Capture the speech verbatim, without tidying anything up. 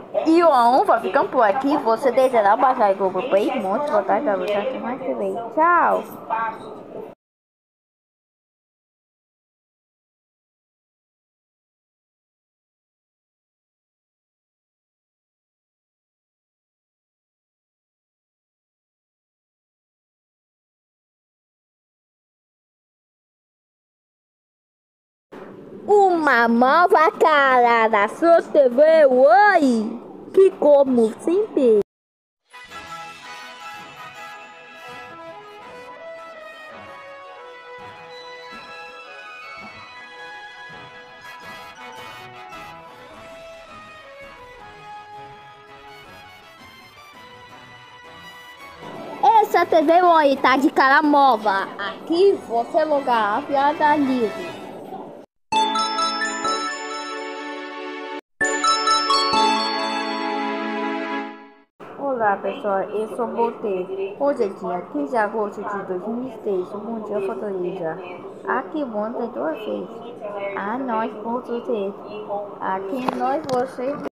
E o um vai ficando por aqui. Você desejar baixar o Google Play, monte, botar pra você até mais que vem. Tchau! Uma nova cara da sua T V, oi! Que como sempre. Essa T V oi tá de cara nova. Aqui você logar a piada livre. Olá pessoal, eu sou o Botei. Hoje é dia quinze de agosto de dois mil e seis. Bom dia, Fortaleza. Aqui bom tem duas vezes. A nós, por vocês. Aqui nós, vocês.